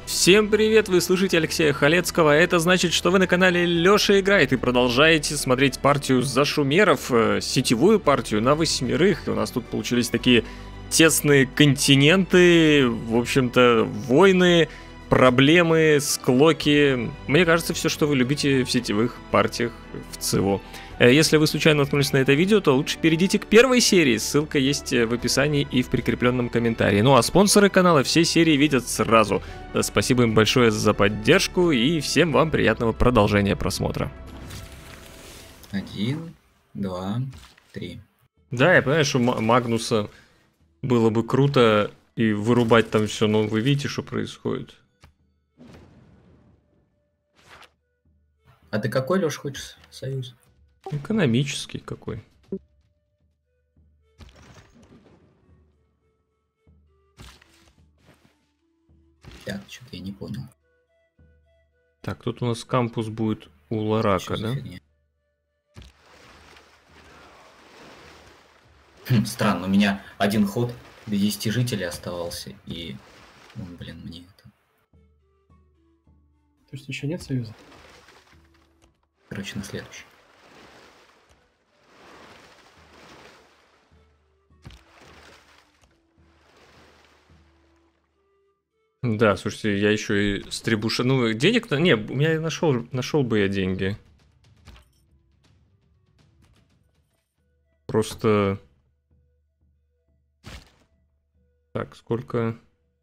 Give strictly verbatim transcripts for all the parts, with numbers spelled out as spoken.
Всем привет, вы слышите Алексея Халецкого, это значит, что вы на канале Лёша Играет и продолжаете смотреть партию Зашумеров, сетевую партию на восьмерых. И у нас тут получились такие тесные континенты, в общем-то, войны, проблемы, склоки. Мне кажется, все, что вы любите в сетевых партиях в ЦИО. Если вы случайно наткнулись на это видео, то лучше перейдите к первой серии, ссылка есть в описании и в прикрепленном комментарии. Ну а спонсоры канала все серии видят сразу. Спасибо им большое за поддержку и всем вам приятного продолжения просмотра. Один, два, три. Да, я понимаю, что Магнуса было бы круто и вырубать там все, но вы видите, что происходит. А ты какой, Лёш, хочешь союз? Экономический какой. Так, что-то я не понял. Так, тут у нас кампус будет у Ларака, да? Хм, странно, у меня один ход до десяти жителей оставался, и... Ну, блин, мне это... То есть еще нет союза? Короче, на следующий. Да, слушайте, я еще и стребуша. Ну, денег-то. Не, у меня нашел, нашел бы я деньги. Просто. Так, сколько.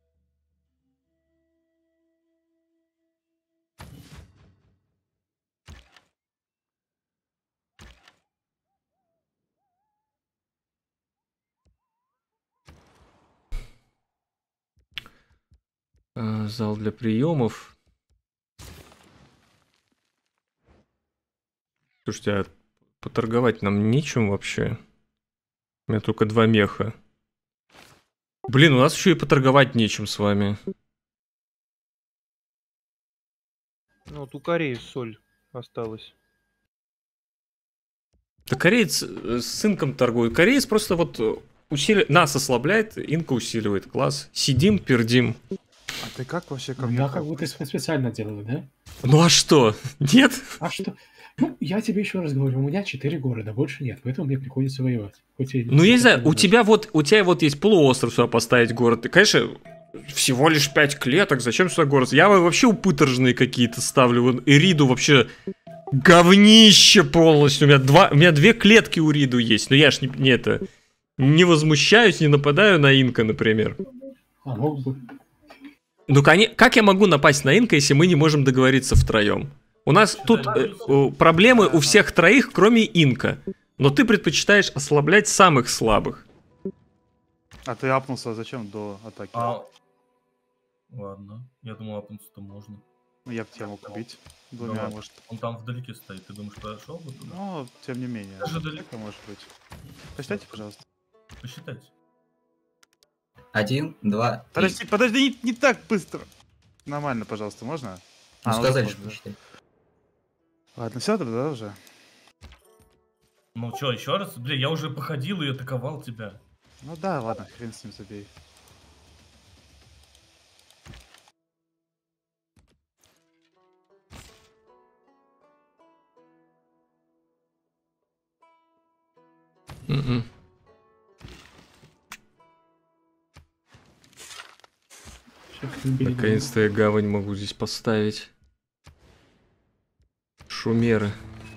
Зал для приемов. Слушайте, а поторговать нам нечем вообще. У меня только два меха. Блин, у нас еще и поторговать нечем с вами. Ну вот у Кореи соль осталась. Да кореец с инком торгует. Кореец просто вот усили... нас ослабляет, инка усиливает. Класс. Сидим, пердим. А ты как вообще ко Я как будто специально делаю, да? Ну а что? Нет? А что? Ну, я тебе еще раз говорю, у меня четыре города, больше нет, поэтому мне приходится воевать. Хоть и... Ну, я не знаю, у тебя вот, у тебя вот есть полуостров сюда поставить город. Ты, конечно, всего лишь пять клеток, зачем сюда город? Я вообще упыторжные какие-то ставлю. Вон, Ириду вообще говнище полностью. У меня, два, у меня две клетки у Ириду есть, но я ж не, не это... Не возмущаюсь, не нападаю на инка, например. А мог бы... Ну, как я могу напасть на инка, если мы не можем договориться втроем? У нас тут э, проблемы у всех троих, кроме инка. Но ты предпочитаешь ослаблять самых слабых. А ты апнулся зачем до атаки? А... Ладно, я думал, апнуться-то можно. Ну, я бы тебя мог убить. Двумя, Да, может. Он там вдалеке стоит, ты думаешь, подошел бы туда? Но, тем не менее. Даже далеко. Это может быть. Посчитайте, пожалуйста. Посчитайте. Один, два, три. Подожди, подожди, не, не так быстро. Нормально, пожалуйста, можно? Ну, А, сказали, уже что можно, да. посчитай. Ладно, все тогда уже. Ну что, еще раз? Бля, я уже походил и атаковал тебя. Ну да, ладно, хрен с ним забей. Mm-mm. Наконец-то я гавань могу здесь поставить. Шумеры.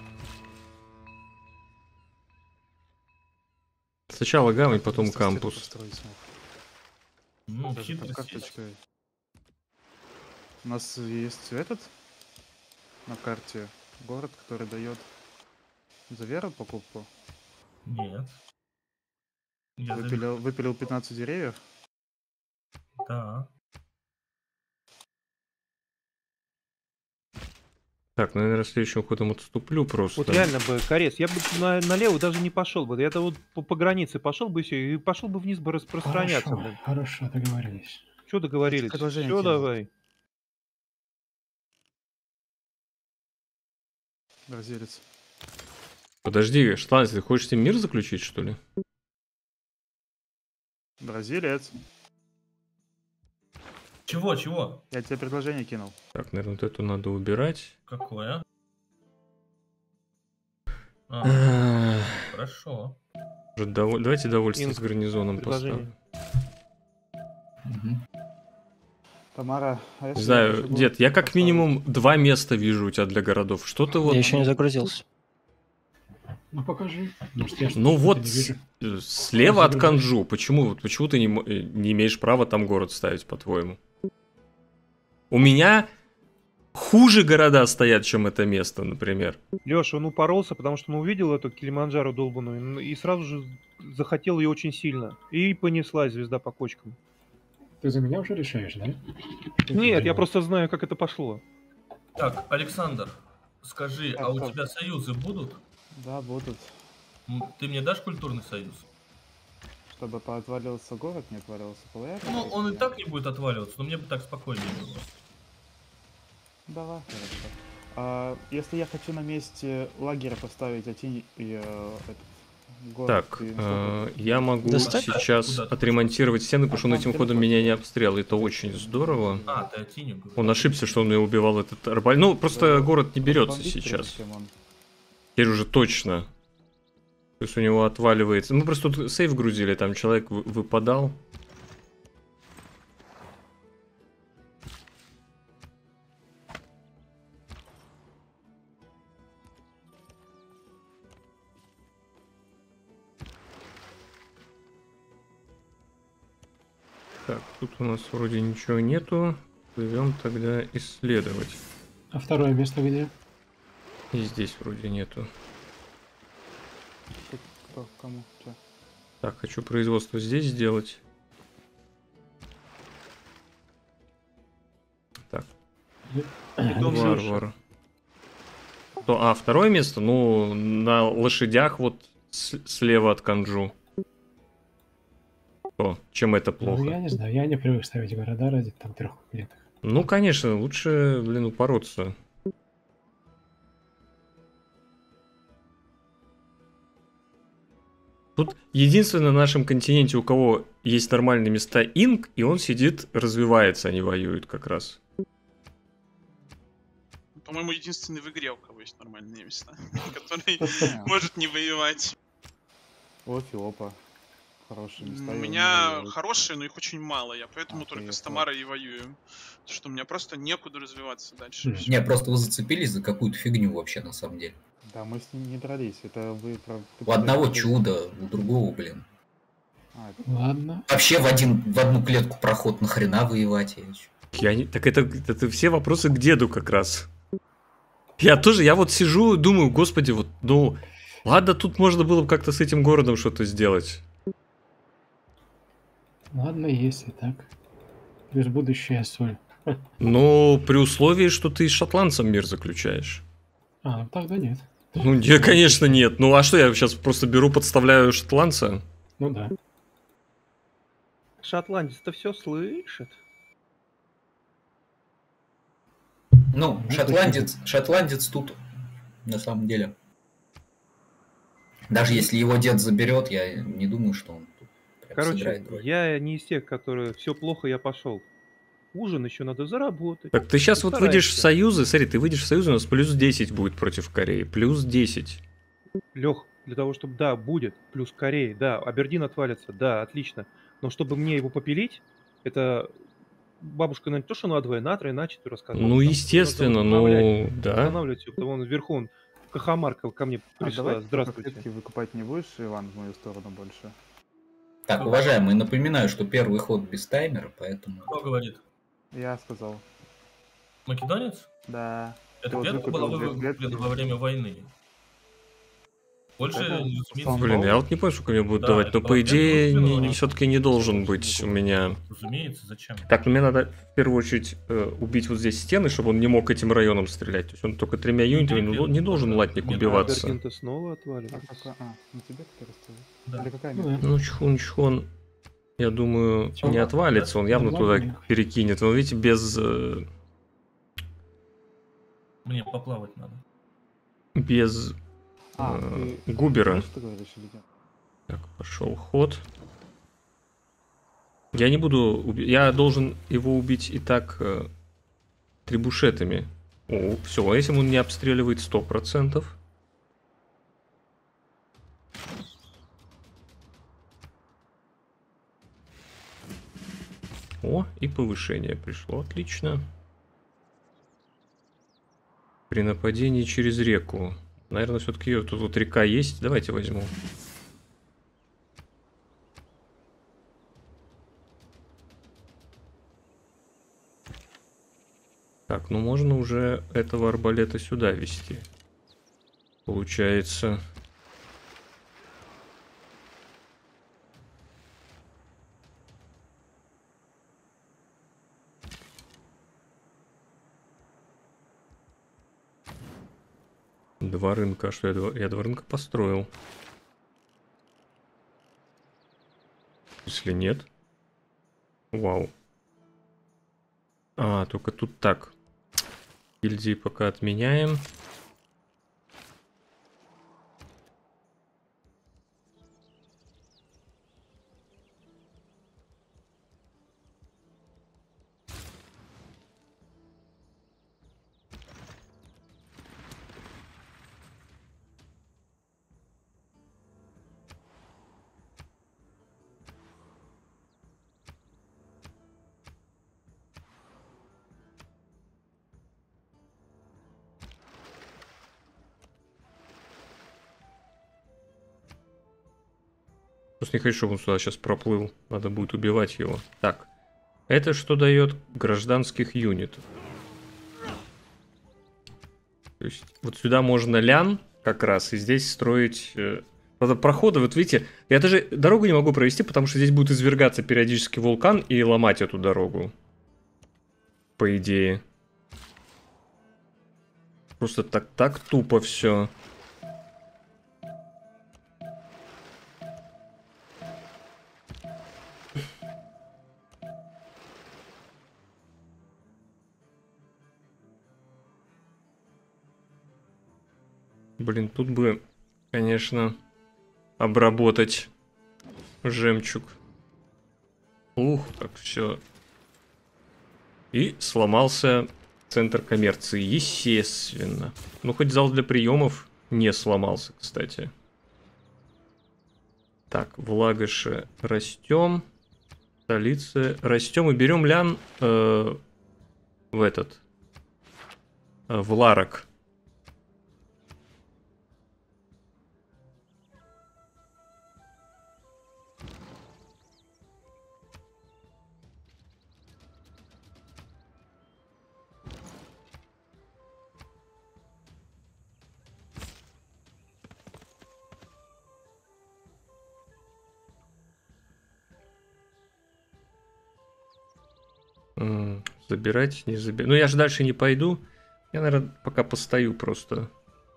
Сначала гавань, потом Просто кампус. построить смог. Ну, Даже хитрый под карточкой. У нас есть этот на карте город, который дает за веру покупку. Нет. Я Выпилил, выпилил пятнадцать деревьев. заб- Да. Так, наверное, следующим ходом отступлю просто. Вот реально бы, Корец, я бы на, налево даже не пошел бы. Я-то вот по, по границе пошел бы все и пошел бы вниз бы распространяться. Хорошо, Блин. хорошо, договорились. Что договорились? Предложение Все, делаю. давай. Бразилец. Подожди, Штанец, ты хочешь с ним мир заключить, что ли? Бразилец. Чего, чего? Я тебе предложение кинул. Так, наверное, вот эту надо убирать. Какое? А, А, хорошо. Может, дов- Давайте довольство Инг, с гарнизоном предложение. поставим. Мгм. Тамара, а если Не я знаю, хочу дед, город я как поставить? минимум два места вижу у тебя для городов. Что ты вот... Я еще не загрузился. Ну покажи. Может, я Ну что-то вот не вижу. с- э, слева от загружай. Канжу. Почему, вот почему ты не, мо- э, не имеешь права там город ставить, по-твоему? У меня хуже города стоят, чем это место, например. Леша, он упоролся, потому что он увидел эту Килиманджаро долбаную и сразу же захотел ее очень сильно. И понеслась звезда по кочкам. Ты за меня уже решаешь, да? Что ты Нет, я делаешь? просто знаю, как это пошло. Так, Александр, скажи, Так, а у так. тебя союзы будут? Да, будут. М, Ты мне дашь культурный союз? Чтобы поотвалился город, не отвалился ПЛР. Ну, он и так не будет отваливаться, но мне бы так спокойнее было. Давай, хорошо. А, если я хочу на месте лагеря поставить один и э, этот город... Так, и э, я могу Достать? сейчас Куда ты? отремонтировать стены, потому что он А, этим там ходом телефон. меня не обстрелял. Это очень здорово. А, ты Атиню говоришь. Он ошибся, что он меня убивал этот арбалет. Ну, просто Да, город не берется бомбить сейчас. прежде, чем он. Теперь уже точно. То есть у него отваливается. Мы просто тут сейф грузили, там человек вы- выпадал. Так, тут у нас вроде ничего нету. Плывем тогда исследовать. А второе место где? И здесь вроде нету. Тут кто, кому, чё? Так, хочу производство здесь сделать. Так, Дом Лёши. варвар. То, а, второе место? Ну, на лошадях вот с- слева от Канджу. О, чем это плохо? Ну, я не знаю, я не привык ставить города ради там трех клеток. Ну, конечно, лучше, блин, упороться. Тут единственное на нашем континенте, у кого есть нормальные места, Инк, и он сидит, развивается, а не воюет как раз. По-моему, единственный в игре, у кого есть нормальные места, который А, может не воевать. О, Филопа. Хорошие места. У и он не меня воюет. хорошие, но их очень мало. Я поэтому А, только с понятно. Тамарой и воюю. Потому что у меня просто некуда развиваться дальше. Хм. Всё. Не, просто вы зацепились за какую-то фигню вообще, на самом деле. Да, мы с ним не дрались. Это вы про... У одного пытаетесь- чудо, у другого, блин. А, это- Ладно. Вообще в, один, в одну клетку проход, нахрена воевать? Я чё? Я не... Так это, это все вопросы к деду как раз. Я тоже, я вот сижу и думаю, господи, вот, ну, ладно, тут можно было бы как-то с этим городом что-то сделать. Ладно, если так. Плюс будущая соль. Но при условии, что ты с шотландцем мир заключаешь. А, ну тогда нет. Ну, не, конечно, нет. Ну, а что, я сейчас просто беру, подставляю шотландца? Ну да. Шотландец-то все слышит. Ну, шотландец, шотландец тут, на самом деле. Даже если его дед заберет, я не думаю, что он тут прям Короче, сыграет роль. я не из тех, которые все плохо, я пошел. Ужин еще надо заработать. Так ты сейчас Ну, вот выйдешь в старайся. союзы, смотри, ты выйдешь в союзы, у нас плюс десять будет против Кореи. Плюс десять. Лех, для того, чтобы, да, будет, плюс Корея, да, Абердин отвалится, да, отлично. Но чтобы мне его попилить, это бабушка на не то, что на двое, на трое, на четверо рассказывала. Ну, Там естественно, надо восстанавливать, ну, да. восстанавливать всё, потому он вверху, Кахамарка ко мне А пришла, давай здравствуйте. клетки выкупать не будешь, Иван, в мою сторону больше? Так, уважаемые, напоминаю, что первый ход без таймера, поэтому... Кто говорит? Я сказал. Македонец? Да. Это вот клетка была выкупил две выкуплена клетки. во время войны. Больше, Это разумеется, Блин, я вот не понял, сколько мне будут Да, давать, это но по была идее первая не, культура. все-таки не должен быть у меня. разумеется, зачем? Так, ну мне надо в первую очередь э, убить вот здесь стены, чтобы он не мог этим районом стрелять. То есть он только тремя юнитами, ну, нет, не должен да, латник нет, убиваться. Абердин-то снова А, отваливается. какая... а, на тебе как рассказать? Да. Или какая Ну метка? да. Ну, чхон, чхон, я думаю, Чё, не отвалится, он явно туда нормально. перекинет. Вы видите, без, э, Мне поплавать надо. А, без э, ты... губера. Знаешь, что говоришь или нет? Так, пошел ход. Я не буду... уби- Я должен его убить и так э, трибушетами. О, все, этим он не обстреливает сто процентов. О, и повышение пришло. Отлично. При нападении через реку. Наверное, все-таки тут вот река есть. Давайте возьму. Так, ну можно уже этого арбалета сюда вести. Получается. Два рынка. А что я два, я два рынка построил? Если нет. Вау. А, только тут так. Гильдии пока отменяем. Просто не хочу, чтобы он сюда сейчас проплыл. Надо будет убивать его. Так. Это что дает гражданских юнитов? То есть вот сюда можно лян как раз и здесь строить... Э, правда, проходы, вот видите, я даже дорогу не могу провести, потому что здесь будет извергаться периодически вулкан и ломать эту дорогу. По идее. Просто так, так тупо все. Блин, тут бы, конечно, обработать жемчуг. Ух, как все. И сломался центр коммерции, естественно. Ну, хоть зал для приемов не сломался, кстати. Так, в Лагоше растем. В столице растем и берем лян э, в этот. Э, в Ларок. Забирать, не забирать. Ну, я же дальше не пойду. Я, наверное, пока постою просто.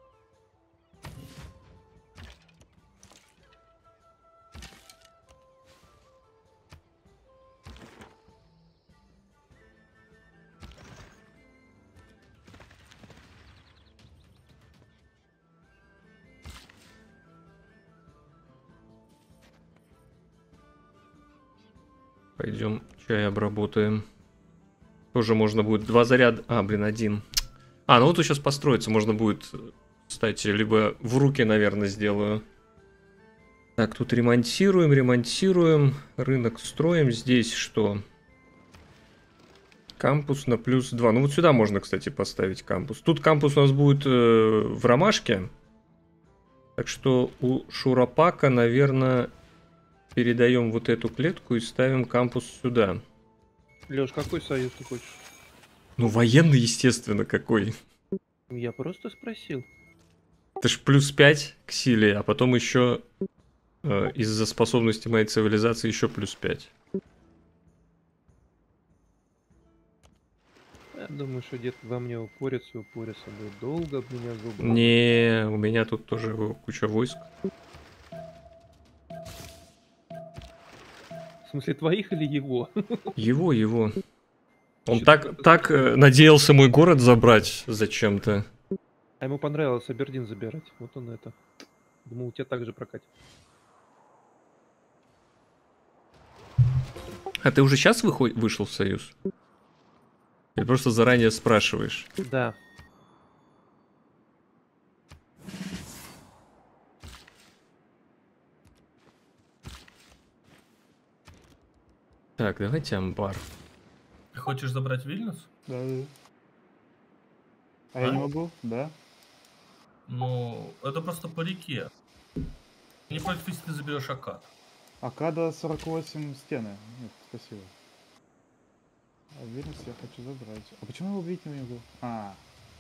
Пойдем чай обработаем. Тоже можно будет два заряда. А, блин, один. А, ну вот тут сейчас построиться можно будет. Кстати, либо в руки, наверное, сделаю. Так, тут ремонтируем, ремонтируем. Рынок строим. Здесь что? Кампус на плюс два. Ну вот сюда можно, кстати, поставить кампус. Тут кампус у нас будет э, в ромашке. Так что у Шурапака, наверное, передаем вот эту клетку и ставим кампус сюда. Лёш, какой союз ты хочешь? Ну, военный, естественно, какой. Я просто спросил. Это ж плюс пять к силе, а потом еще э, из-за способности моей цивилизации еще плюс пять. Я думаю, что дед во мне упорится, упорится. Будет долго об меня зубы. Не, у меня тут тоже куча войск. В смысле, твоих или его? Его, его. Он Чё так, так э, надеялся мой город забрать зачем-то. А ему понравилось Абердин забирать. Вот он это. Думал, у тебя так же прокатит. А ты уже сейчас выход... вышел в союз? Или просто заранее спрашиваешь? Да. Так, давайте амбар. Ты хочешь забрать Вильнюс? Да, да. А я А? не могу, да? Ну, это просто по реке. Не против, если ты заберешь Акад. Акада сорок восемь стены. Нет, спасибо. А Вильнюс я хочу забрать. А почему его убить не могу? А.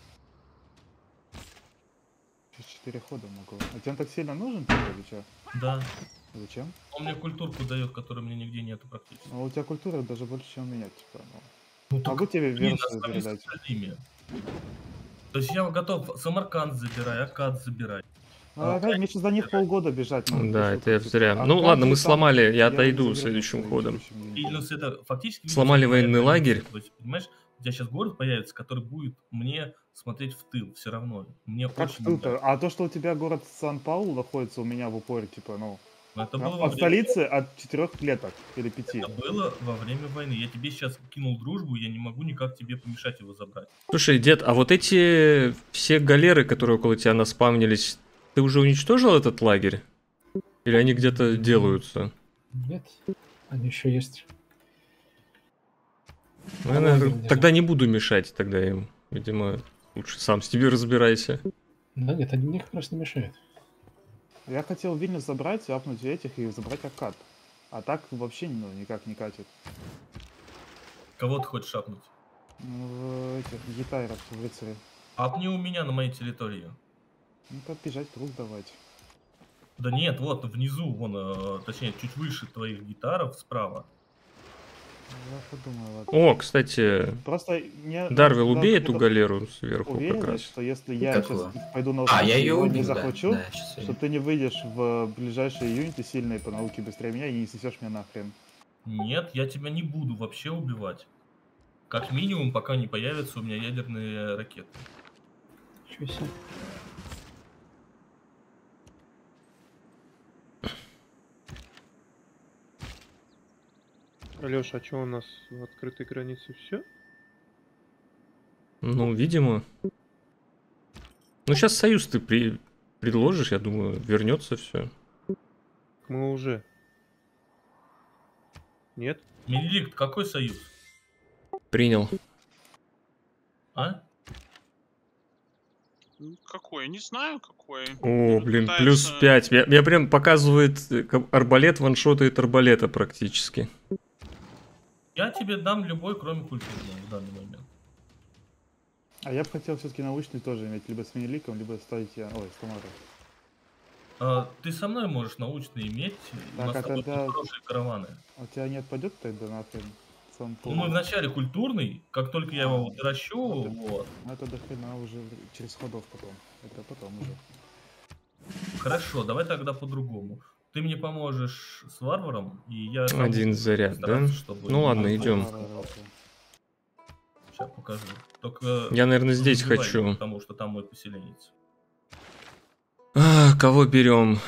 Через четыре хода могу. А тебе он так сильно нужен тебе или что? Да. Зачем? Он мне культурку дает, которой мне нигде нету практически. Ну, у тебя культура даже больше, чем у меня, типа. Ну. Ну, так, Могу тебе блин, версию оставим с передать? остальными. То есть я готов Самарканд забирай, Акад забирай. А, опять мне сейчас за них полгода бежать надо. Да, ты это я что, зря. типа, Ну Аркадию ладно, мы там сломали, я я отойду заверну следующим своим ходом. текущим Вильнюс это фактически... Сломали Вильнюс, военный это лагерь. То есть, понимаешь, у тебя сейчас город появится, который будет мне смотреть в тыл все равно. Мне Как очень ты-то? нравится. А то, что у тебя город Сан-Паулу находится у меня в упоре, типа, ну, Но это а- было, во от время, столицы от четырех клеток или пяти. это было во время войны. Я тебе сейчас кинул дружбу, я не могу никак тебе помешать его забрать. Слушай, дед, а вот эти все галеры, которые около тебя наспавнились, ты уже уничтожил этот лагерь? Или они где-то делаются? Нет, они еще есть. Ну, я, А, наверное, лагерь, тогда не буду мешать тогда им. Видимо, лучше сам с тебе разбирайся. Да нет, они мне как раз не мешают. Я хотел Вильнюс забрать, апнуть этих и забрать Акад. А так вообще ну, никак не катит. Кого ты хочешь шапнуть? Ну, этих гитайров в рыцаре. Апни у меня на моей территории. Ну, подбежать круг давать. Да нет, вот внизу, вон, э, точнее, чуть выше твоих гитаров справа. Я подумал, ладно. О, кстати, Просто не... Дарвил, надо убей какую-то эту галеру сверху как Уверенность, раз. что если я Какую? сейчас пойду на А, offensive я и ее его не убил, да. захвачу, Да, сейчас что ты не выйдешь в ближайшие юниты сильные по науке быстрее меня и не снесешь меня нахрен. Нет, я тебя не буду вообще убивать. Как минимум, пока не появятся у меня ядерные ракеты. Ничего себе. Леша, а что у нас в открытой границе все? Ну, видимо. Ну, сейчас союз ты при... предложишь, я думаю, вернется все. Мы уже. Нет? Менеликт, какой союз? Принял. А? Ну, какой? Не знаю, какой. О, блин, Пытается- плюс пять. Я, я прям показывает, э, как арбалет ваншотает арбалета практически. Я тебе дам любой, кроме культурного в данный момент. А я бы хотел все-таки научный тоже иметь, либо с Менеликом, либо ставить я... Ой, с Тамарой. А, ты со мной можешь научно иметь, у Так, нас а с тобой тогда- будут хорошие караваны. А у тебя не отпадет тогда нахрен? Сам Ну, мы вначале культурный, как только я его доращу, Вот. вот. Ну это до хрена уже через ходов потом. Это потом уже. Хорошо, давай тогда по-другому. Ты мне поможешь с варваром, и я... сам Один буду заряд, стараться, да? чтобы- Ну ладно, идем. Сейчас покажу. Только Я, наверное, не здесь забивай, хочу. Потому что там мой поселенец. А, кого берем?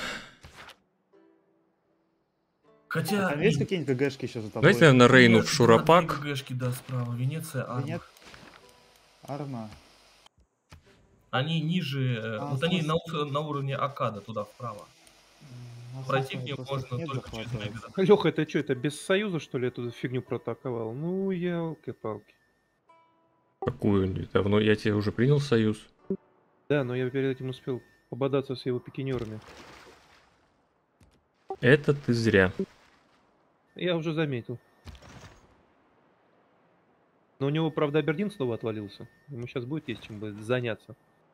Хотя... Там есть какие-нибудь ГГшки еще за тобой? Давайте, наверное, Рейну Нет, в да, Шурапак. две ГГшки, да, справа. Венеция, Да Арма. нет. Арма. Они ниже... э, А, вот они в на, у- на уровне Акада, туда вправо. М, Пройти смысла к ним просто можно нет только через захватывать. мега. Леха, это что, это без союза, что ли, эту фигню протаковал? Ну, елки-палки. Какую? Давно я тебе уже принял союз. Да, но я перед этим успел пободаться с его пикинерами. Это ты зря. Я уже заметил. Но у него, правда, Абердин снова отвалился. Ему сейчас будет есть чем бы заняться.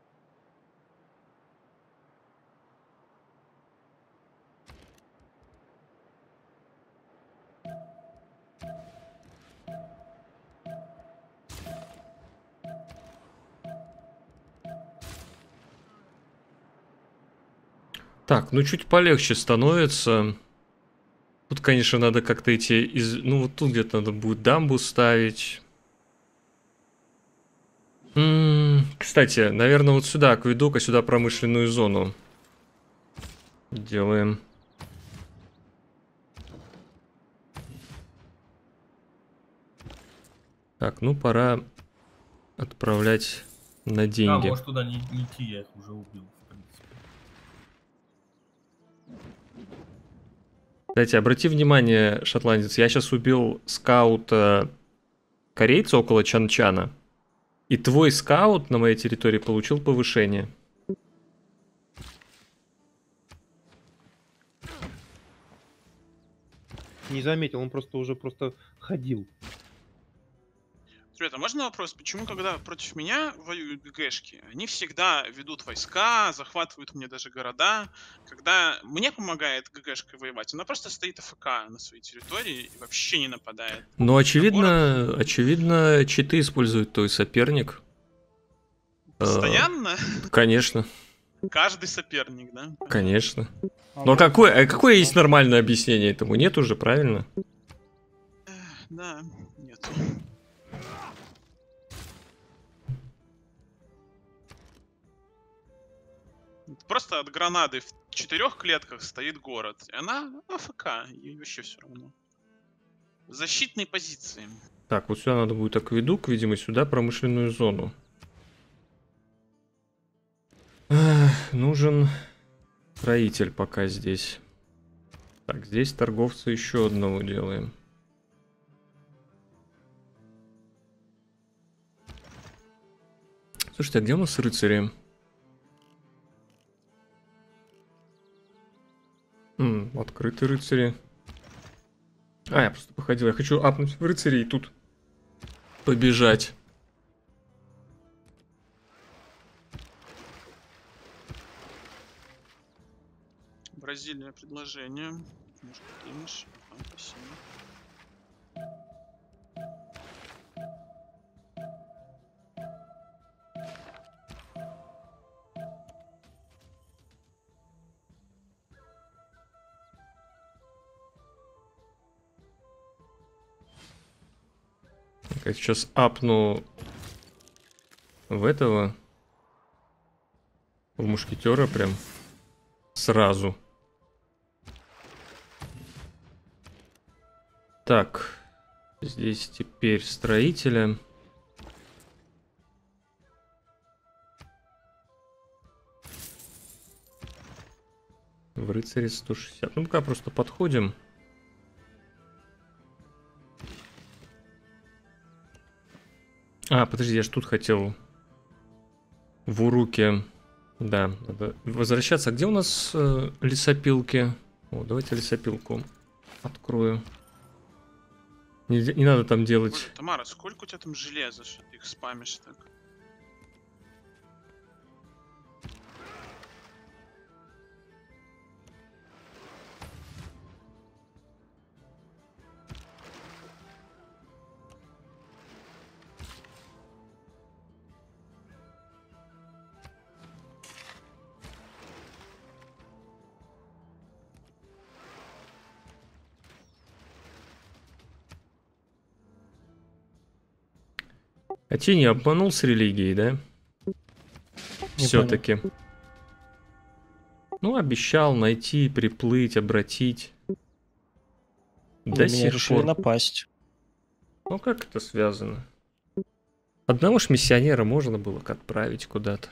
Так, ну чуть полегче становится. Тут, конечно, надо как-то эти... Из... Ну, вот тут где-то надо будет дамбу ставить. М-м, кстати, наверное, вот сюда акведук, а сюда промышленную зону делаем. Так, ну пора отправлять на А, деньги. может туда не, не идти, я их уже убил, в принципе. Кстати, обрати внимание, шотландец, я сейчас убил скаута корейца около Чанчана, и твой скаут на моей территории получил повышение. Не заметил, он просто уже просто ходил. Ребята, можно вопрос? Почему, когда против меня воюют ГГшки, они всегда ведут войска, захватывают мне даже города? Когда мне помогает ГГшка воевать, она просто стоит АФК на своей территории и вообще не нападает. Но очевидно, очевидно, читы использует твой соперник. Постоянно? Э, конечно, Каждый соперник, да? конечно. А Но вот какое, а какое просто- есть нормальное объяснение этому? Нет уже, правильно? Да, нет. Просто от гранаты в четырех клетках стоит город. И она АФК, ей вообще все равно. В защитной позиции. Так, вот сюда надо будет акведук, видимо, сюда промышленную зону. Эх, нужен строитель пока здесь. Так, здесь торговца еще одного делаем. Слушайте, а где у нас рыцари? М, открыты рыцари. А, я просто походил. Я хочу апнуть в рыцари и тут побежать. Бразилия предложение. Может, примешь? Ага, спасибо. Я сейчас апну в этого, в мушкетера прям сразу. Так, здесь теперь строителя. В рыцаре сто шестьдесят. Ну, пока просто подходим. А, подожди, я ж тут хотел в Уруке. Да, надо возвращаться. А где у нас э, лесопилки? О, давайте лесопилку открою. Не, не надо там делать. Боже, Тамара, сколько у тебя там железа, что ты их спамишь так? А те не обманул с религией, да? Не Все-таки. Ну, обещал найти, приплыть, обратить. На До меня сих решили пор. напасть. Ну, как это связано? Одного ж миссионера можно было отправить куда-то.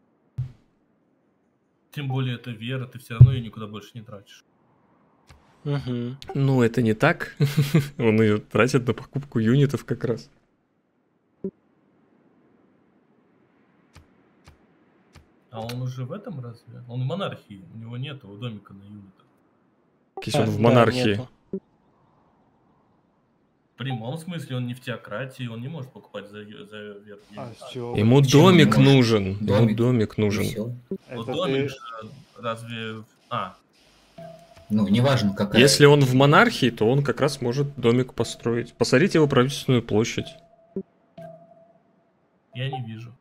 Тем более это вера, ты все равно ее никуда больше не тратишь. Угу. Ну, это не так. Он ее тратит на покупку юнитов как раз. А он уже в этом разве? Он в монархии, у него нет его домика на юнитах. Если он А, в да, монархии. нету. В прямом смысле он не в теократии, он не может покупать за, ю- за веру. А, юнита. с чего? Ему Почему не домик может? нужен. Ему Домик. домик нужен. Всё. Вот Это домик ты... же разве... А, Ну, неважно, какая. Если он в монархии, то он как раз может домик построить. Посмотрите его правительственную площадь. я не вижу.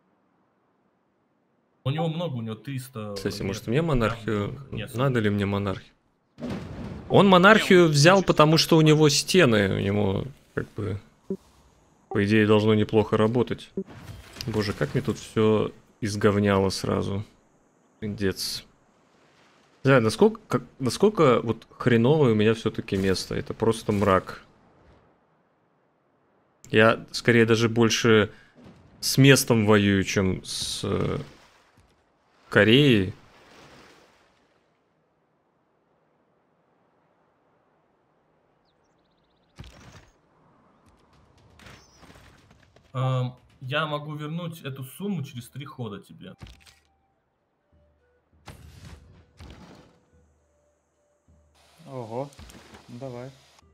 У него много, у него триста... Кстати, метров. может мне монархию? Там нет. Надо ли мне монархию? Он монархию взял, потому что у него стены, у него как бы, по идее, должно неплохо работать. Боже, как мне тут все изговняло сразу. Пиндец. Да, насколько, как, насколько вот хреновое у меня все-таки место. Это просто мрак. Я скорее даже больше с местом воюю, чем с э, Кореей. Ам, Я могу вернуть эту сумму через три хода тебе. Ого, ну давай.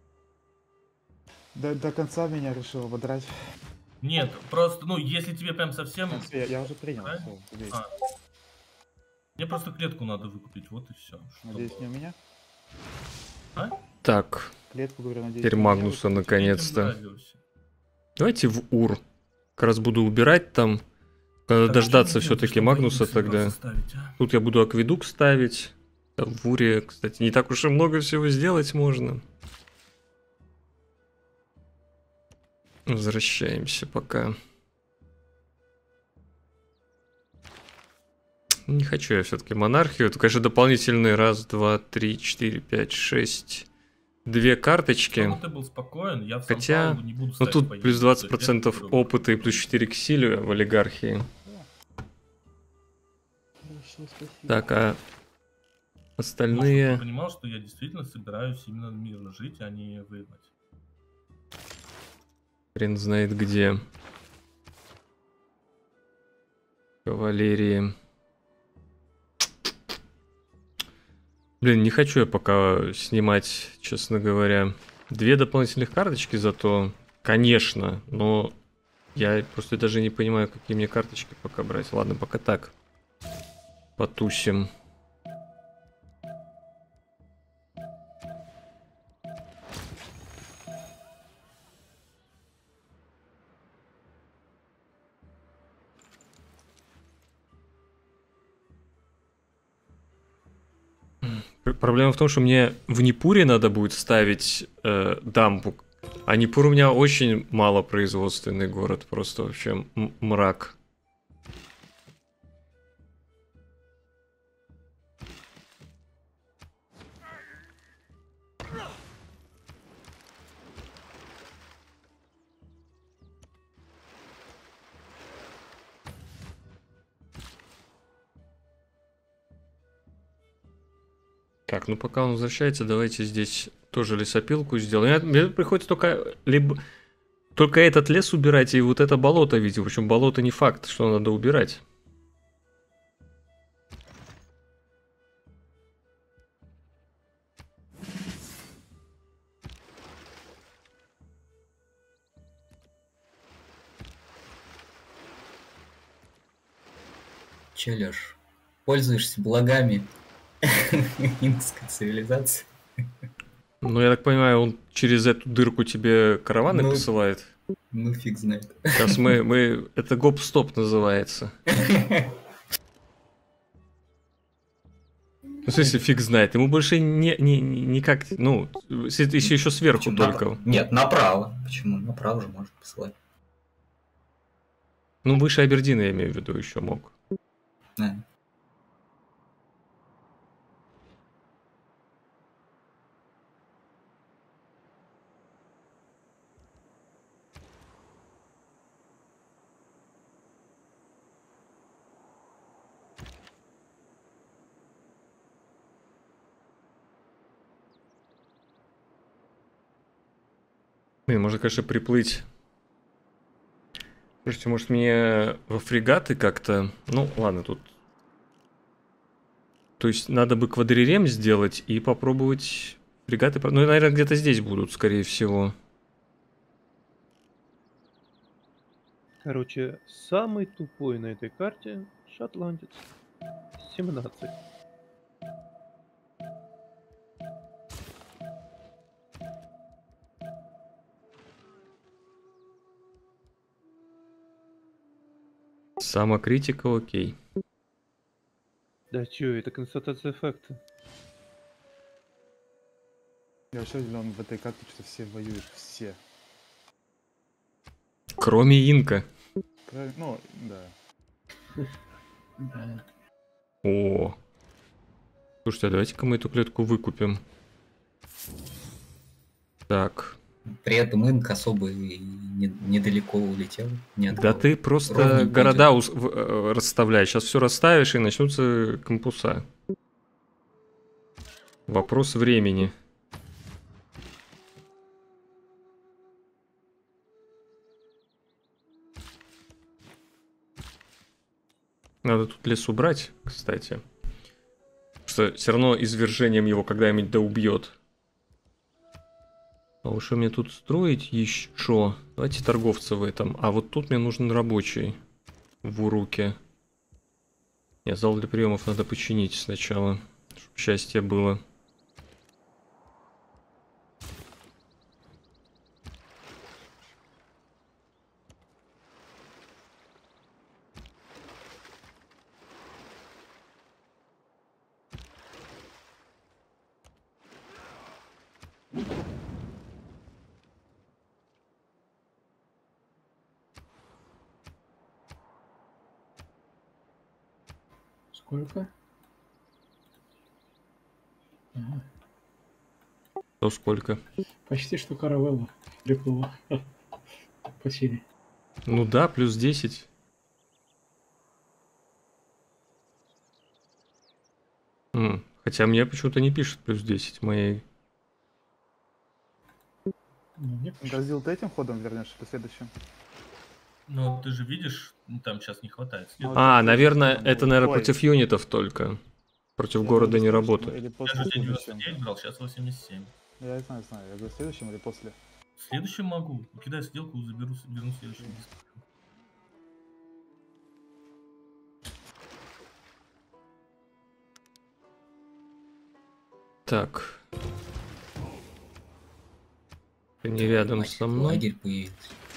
До, до конца меня решил ободрать. Нет, просто, ну, если тебе прям совсем... Ну, всё, я, я уже принял, Да? всё, убей. А. Мне просто клетку надо выкупить, вот и все. Надеюсь, не у меня? Так, Клетку, говорю, надеюсь, теперь не у меня. Магнуса наконец-то. Давайте в Ур. Как раз буду убирать там. Надо Так, дождаться что мне делать, все-таки что Магнуса военных тогда. собрался ставить, а? Тут я буду акведук ставить. А в Уре, кстати, не так уж и много всего сделать можно. Возвращаемся пока. Не хочу я все-таки монархию. Это, конечно, дополнительные раз, два, три, четыре, пять, шесть. Две карточки. Чтобы ты был спокоен, я в Хотя, Сан-Паулу не буду ну ставить тут военных, плюс двадцать то есть это процентов по-другому. опыта и плюс четыре к силе в олигархии. Хорошо, спасибо. Так, а Ну, чтобы остальные... ты понимал, что я действительно собираюсь именно мирно жить, а не воевать. Хрен знает где. Кавалерии. Блин, не хочу я пока снимать, честно говоря. Две дополнительных карточки зато, конечно, но я просто даже не понимаю, какие мне карточки пока брать. Ладно, пока так. Потусим. Проблема в том, что мне в Непуре надо будет ставить э, дамбу. А Непур у меня очень мало производственный город. Просто вообще мрак. Так, ну пока он возвращается, давайте здесь тоже лесопилку сделаем. Мне приходится только либо только этот лес убирать и вот это болото видел. Причем болото не факт, что надо убирать. Че, Лёш, пользуешься благами инкской цивилизации? Ну, я так понимаю, он через эту дырку тебе караваны Ну, посылает. Ну, фиг знает. Сейчас мы, мы... Это гоп-стоп называется. Ну, в смысле, фиг знает. Ему больше не, не, не никак... Ну, если если еще сверху Почему только. направо? Нет, направо. Почему? Направо же может посылать. Ну, выше Абердина, я имею в виду, еще мог. Да. Блин, можно, конечно, приплыть. Слушайте, может мне во фрегаты как-то... Ну, ладно, тут... То есть надо бы квадрирем сделать и попробовать фрегаты... Ну, наверное, где-то здесь будут, скорее всего. Короче, самый тупой на этой карте шотландец. семнадцать. Самокритика, окей. Да чё, это констатация факта. Я вообще удивлен в этой карте, что все воюют, все. Кроме инка. Правильно? Ну, да. Да. О. Слушайте, а давайте-ка мы эту клетку выкупим. Так. При этом инк особо и не- недалеко улетел. Не от Да кого. ты просто Ровненько города идет. ус- в- э, расставляешь. Сейчас все расставишь, и начнутся кампуса. Вопрос времени. Надо тут лес убрать, кстати. Потому что все равно извержением его когда-нибудь да убьет. А уж что мне тут строить еще? Давайте торговца в этом. А вот тут мне нужен рабочий. В Уруке. Нет, зал для приемов надо починить сначала. Чтобы счастье было. Сколько? Ага. То сколько? Почти что каравелла приплыла по силе. Ну да, плюс десять. М, Хотя мне почему-то не пишет плюс десять моей. Ну, мне кажется, Газил, ты этим ходом вернешь или следующим? Ну, ты же видишь, ну, там сейчас не хватает. Ну, Следующий. А, вот наверное, там это, был. наверное, Ой, против юнитов только. Против я города говорю, не следующим работает. Или Я после же тебе девяносто следующим. девять брал, сейчас восемьдесят семь. Я знаю, знаю. Я говорю, следующим или после? Следующим могу. Кидаю сделку, заберу, верну следующим. без проблем. Так. Не рядом Мать, со мной. лагерь появился.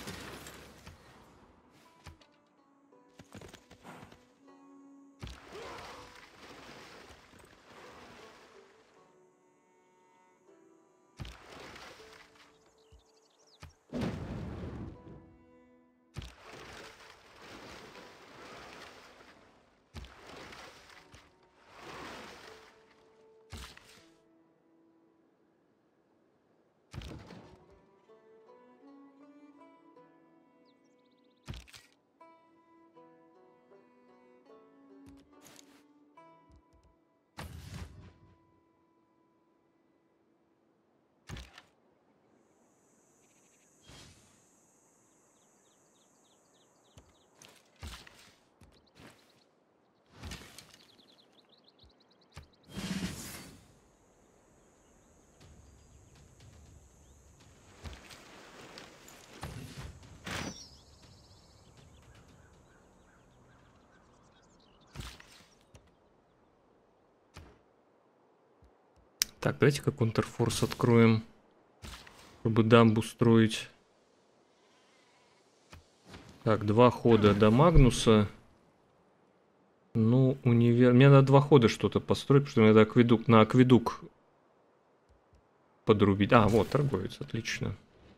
Так, давайте-ка контрфорс откроем. Чтобы дамбу строить. Так, два хода до Магнуса. Ну, универ... Мне надо два хода что-то построить, потому что мне надо акведук... на акведук подрубить. А, вот, торговец, отлично.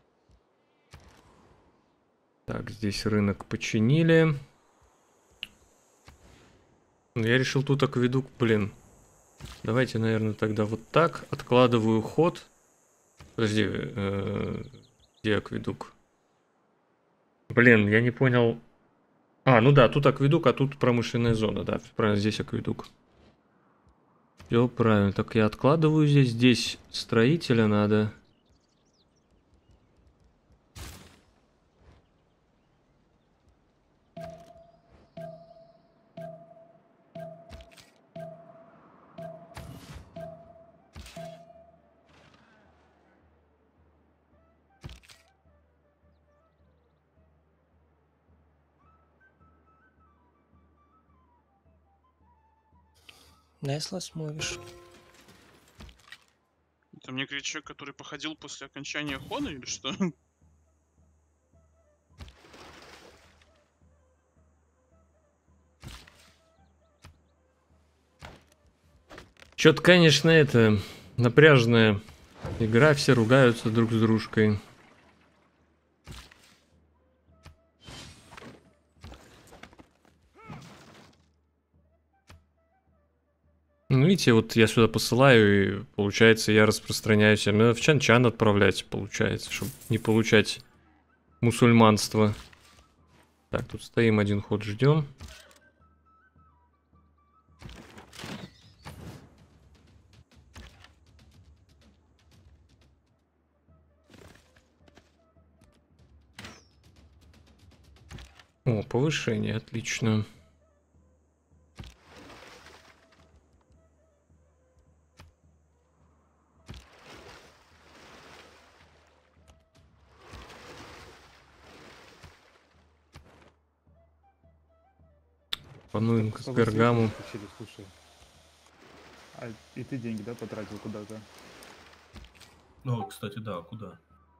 Так, здесь рынок починили. Ну, я решил тут акведук, блин. Давайте, наверное, тогда вот так. Откладываю ход. Подожди, э, где акведук? Блин, я не понял. А, ну да, тут акведук, а тут промышленная зона, да, правильно, здесь акведук. Все правильно. Так, я откладываю здесь. Здесь строителя надо. Неслас мовишь. Это мне говорит человек, который походил после окончания хода или что? Чё-то, конечно, это напряжная игра, все ругаются друг с дружкой. Ну видите, вот я сюда посылаю, и получается, я распространяюсь. Мне надо в Чан-Чан отправлять, получается, чтобы не получать мусульманство. Так, тут стоим один ход, ждем. О, повышение, отлично. Пануем к Чтобы Пергаму. свечи включили, слушай. А и ты деньги, да, потратил куда-то? Ну, кстати, да, куда?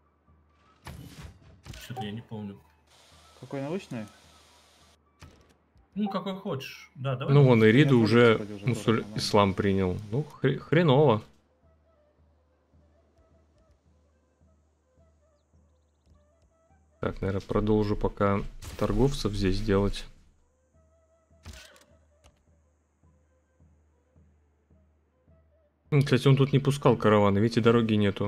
Что-то я не помню. Какой научный? Ну, какой хочешь. Да, давай. Ну, вон и Риду Я уже тоже, уже мусуль... тоже, ислам принял. Ну, хр- хреново. Так, наверное, продолжу пока торговцев здесь делать. Ну, кстати, он тут не пускал караваны, видите, дороги нету.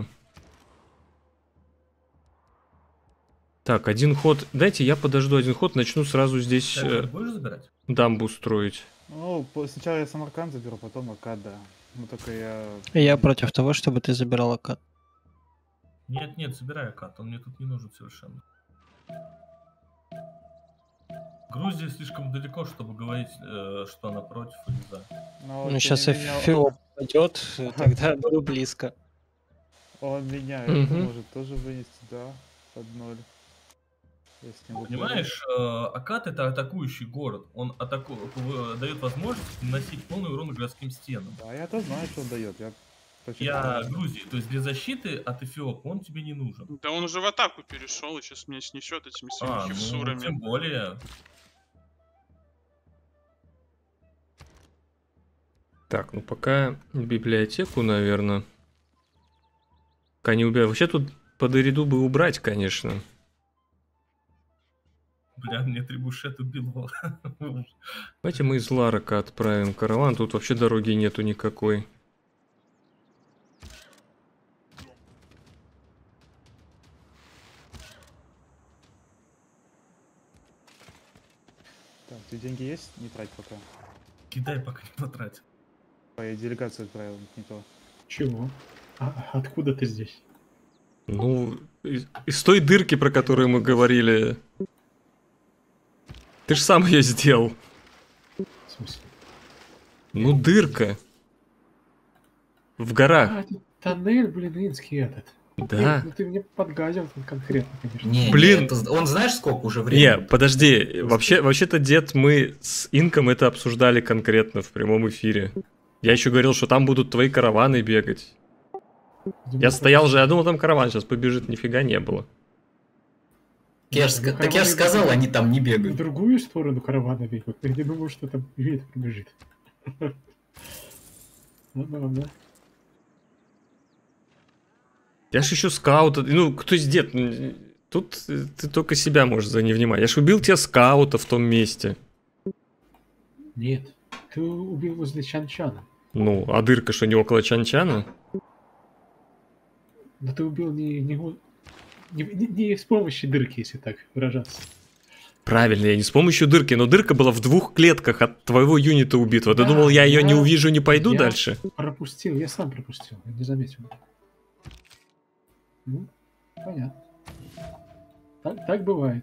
Так, один ход. Дайте я подожду один ход, начну сразу здесь Так, э, будешь забирать? дамбу строить. Ну, по- сначала я Самарканд заберу, потом Акад, да. Ну, только я... Я против того, чтобы ты забирал Акад. Нет, нет, забирай Акад, он мне тут не нужен совершенно. Грузия слишком далеко, чтобы говорить, э, что она против или за. Но Ну, тем сейчас не менее, Эфиоп пойдет, тогда буду близко. Он меня это Мгм. может тоже вынести, да, под ноль. Я с ним выпрыгну. Понимаешь, э, Акад это атакующий город. Он атаку... в- дает возможность наносить полный урон городским стенам. Да, я то знаю, что он дает. Я, почему- Я Грузии, то есть для защиты от Эфиопа он тебе не нужен. Да он уже в атаку перешел и сейчас меня снесет этими своими А, ну, хевсурами. тем более. Так, ну пока библиотеку, наверное. Пока не убираю. Вообще тут под Ириду бы убрать, конечно. Бля, мне трибушет убил. Давайте мы из Ларака отправим караван. Тут вообще дороги нету никакой. Так, у тебя деньги есть? Не трать пока. Кидай, пока не потратил. А я делегацию отправил, не то. Чего? А откуда ты здесь? Ну, из, из той дырки, про которую мы говорили. Ты ж сам ее сделал. В смысле? Ну, дырка. В горах. А, это тоннель, блин, инский этот. Да. Ну ты мне подгадил тут конкретно, конечно. Не, Блин. не, это- он знаешь, сколько уже Не, времени? подожди. Вообще, вообще-то, дед, мы с Инком это обсуждали конкретно в прямом эфире. Я еще говорил, что там будут твои караваны бегать. Я стоял же, я думал, там караван сейчас побежит, нифига не было. Я ж ска- так я же сказал, они там не В бегают. другую сторону каравана бегут. Я не думал, что там вид пробежит. Ну да, да. Я ж еще скаута. Ну, кто из дед? Ну, тут э, ты только себя можешь за невнимание. Я ж убил тебя скаута в том месте. Нет. Ты убил возле Чанчана. Ну, а дырка что, не около Чанчана? Но ты убил не, не, го- не, не- не с помощью дырки, если так выражаться. Правильно, я не с помощью дырки, но дырка была в двух клетках от твоего юнита убитого. Ты Да, думал, я ее не я- увижу, не пойду я дальше? Пропустил, я сам пропустил, я не заметил. Ну, понятно. Так, так бывает.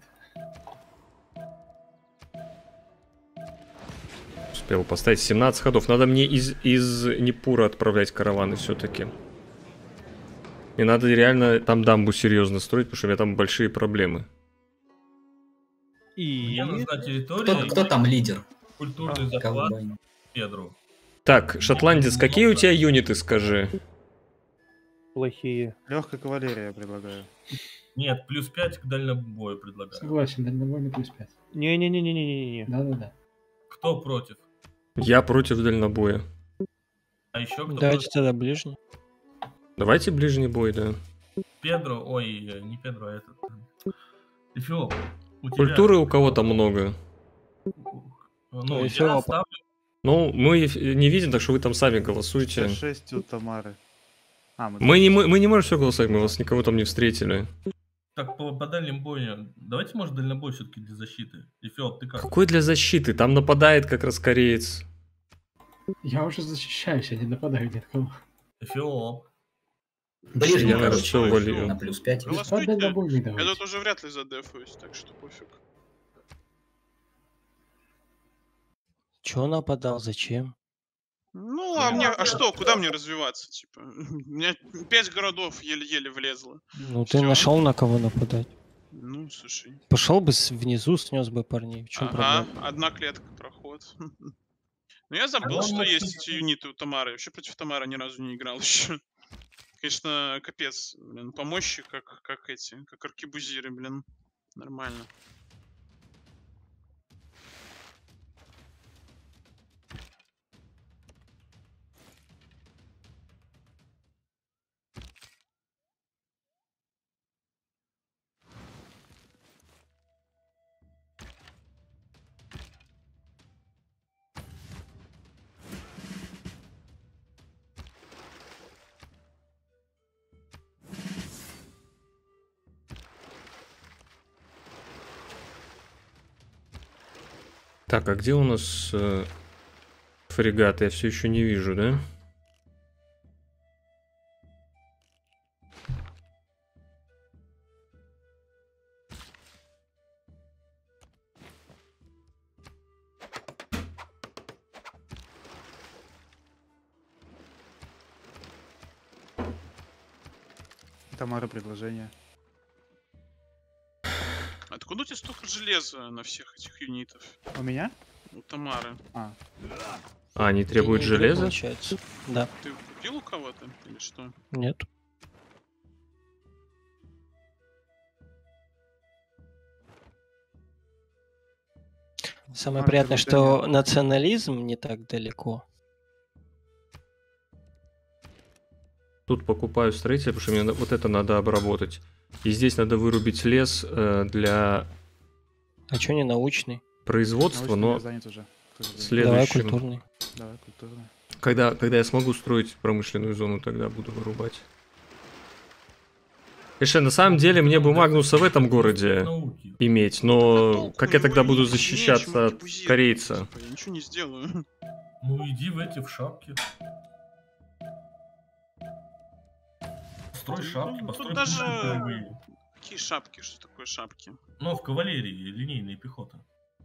Успел поставить семнадцать ходов. Надо мне из, из Непура отправлять караваны все-таки. И надо реально там дамбу серьезно строить, потому что у меня там большие проблемы. И Мне нужна территория, Кто, кто там лидер? культурный захват Ковбой. Педру. Так, шотландец, какие у тебя юниты, скажи? плохие. Легкая кавалерия я предлагаю. Нет, плюс пять к дальнобою предлагаю. Согласен, дальнобойный плюс пять. Не-не-не-не-не-не. Да-да-да. Кто против? Я против дальнобоя. А еще кто Давайте против? тогда ближний. Давайте ближний бой, да. Педро, ой, э, не Педро, а этот. э, Эфиоп. У тебя- Культуры у кого-то много. Ну, я Эфиопа. ставлю Ну, мы не видим, так что вы там сами голосуете. шесть у Тамары. А, мы, Мы не, мы, мы не можем все голосовать, мы вас никого там не встретили. Так, по, по дальним боям. Давайте, может, дальнобой все-таки для защиты. Эфиоп, ты как? Какой для защиты? Там нападает как раз кореец. Я уже защищаюсь, я не нападаю ни на кого. Эфиоп. Ближний, Я, наверное, короче, всё валю. на плюс пять. Господа, Голосуйте. дальнобойный Я давайте. тут уже вряд ли задефаюсь, так что пофиг. Чё нападал? Зачем? Ну, а мне, а что, куда мне развиваться, типа? У меня пять городов еле-еле влезло. Ну ты Всё. нашел на кого нападать. Ну, слушай. Пошел бы с- внизу, снес бы парней. В чем Ага, проблема? одна клетка, проход. Ну, я забыл, Ага, что ну, есть кстати. юниты у Тамары. Вообще против Тамары ни разу не играл еще. Конечно, капец, блин, помощи, как, как эти, как аркебузиры, блин. Нормально. Так, а где у нас э, фрегат? Я все еще не вижу, да? Тамара предложение. Откуда у тебя столько железа на всех этих юнитов? У меня? У Тамары. А, А, они В требуют течение игры, железа? Получается. Да. Ты купил у кого-то или что? Нет. Самое Может, приятное, предложение. что национализм не так далеко. Тут покупаю строителя, потому что мне на- вот это надо обработать. И здесь надо вырубить лес э, для А чё не научный? производства, научный я но занят уже. Тоже занят. Давай следующим... культурный. Давай, культурно. Когда, когда я смогу строить промышленную зону, тогда буду вырубать. Конечно, на самом деле мне бы Магнуса в этом городе Науки. иметь, А но толку? как У я него тогда и буду нечем защищаться от аркебузировать, корейца? типа, я ничего не сделаю. Ну иди в эти, в шапки. Строй шапки, Тут построй даже- пушки боевые. Какие шапки? Что такое шапки? Ну, в кавалерии, линейная пехота.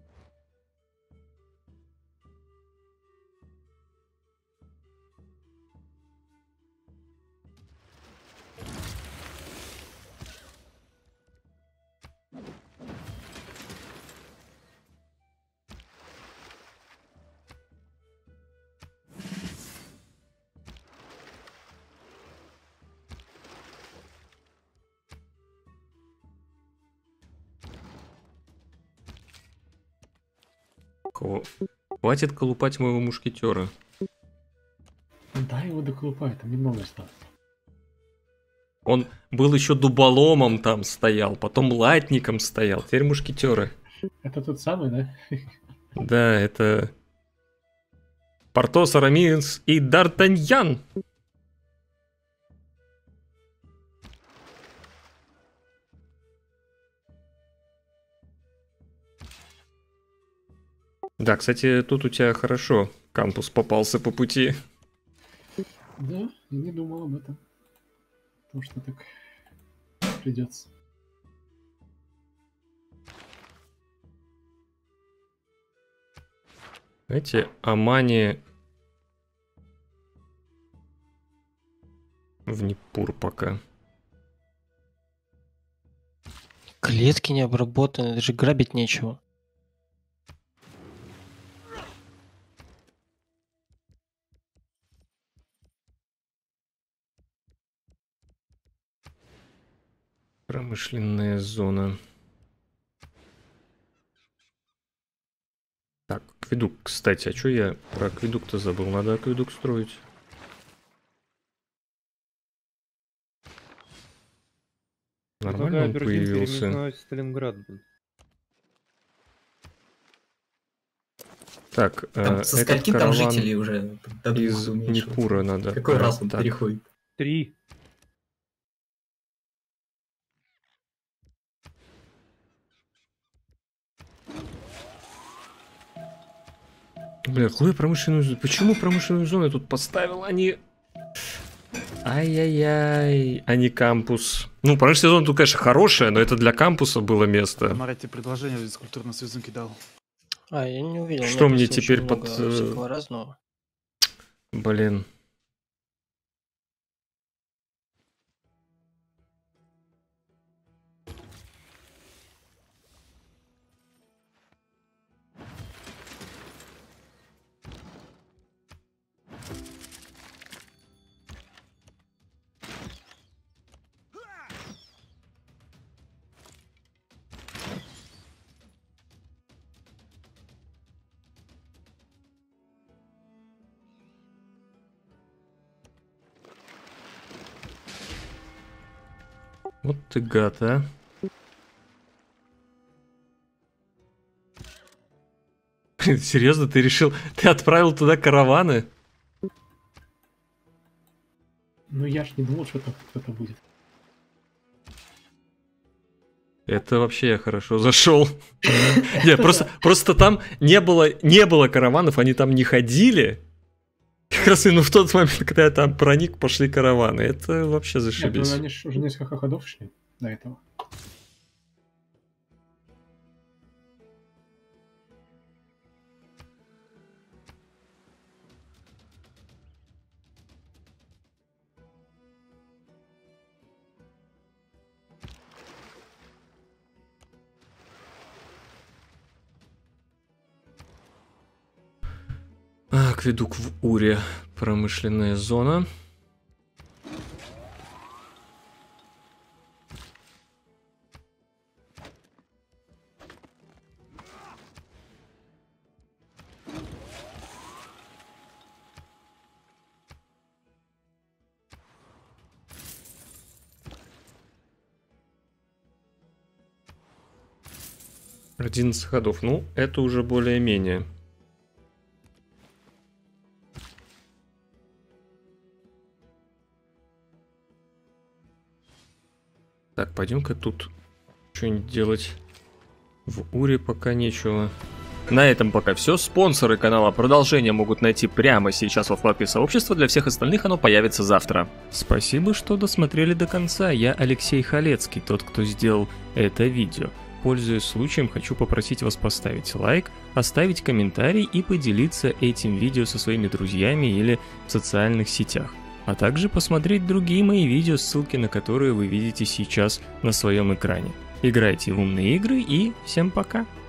Кого? Хватит колупать моего мушкетера. Дай его доколупай, там немного осталось. Он был еще дуболомом там стоял, потом латником стоял, теперь мушкетеры. Это тот самый, да? Да, это Портос, Арамис и Д'Артаньян. Да, кстати, тут у тебя хорошо кампус попался по пути. Да, я не думал об этом. Потому что так придется. Знаете, Амани в Непур пока. Клетки не обработаны, даже грабить нечего. Промышленная зона. Так, акведук, кстати, а что я про акведук-то забыл? Надо акведук строить. Нормально он Абердин появился. переименовать в Сталинград, блин. Так, э, Там со этот скольки там караван жителей уже до двух из уменьшилось? Непура надо. Какой брать. раз он Так. переходит? Три. Бля, какую промышленную зону? Почему промышленную зону я тут поставил, а не... Ай-яй-яй, а не кампус. Ну, промышленная зона тут, конечно, хорошая, но это для кампуса было место. Марат тебе предложение в физкультурном союзу кидал. А, я не увидел. у меня Что мне просто очень теперь много под, э, всякого разного. Блин. Вот ты гад, а. Блин, серьезно, ты решил... Ты отправил туда караваны? Ну я ж не думал, что это кто-то будет. Это вообще я хорошо зашел. Нет, просто, просто там не было, не было караванов, они там не ходили. Как раз именно в тот момент, когда я там проник, пошли караваны. Это вообще Нет, зашибись. ну они ж уже несколько ходов шли до этого. А, акведук в Уре. Промышленная зона. одиннадцать ходов. Ну, это уже более-менее. Так, пойдем-ка тут что-нибудь делать. В Уре пока нечего. На этом пока все. Спонсоры канала продолжение могут найти прямо сейчас во вкладке сообщества. Для всех остальных оно появится завтра. Спасибо, что досмотрели до конца. Я Алексей Халецкий, тот, кто сделал это видео. Пользуясь случаем, хочу попросить вас поставить лайк, оставить комментарий и поделиться этим видео со своими друзьями или в социальных сетях. А также посмотреть другие мои видео, ссылки на которые вы видите сейчас на своем экране. Играйте в умные игры и всем пока!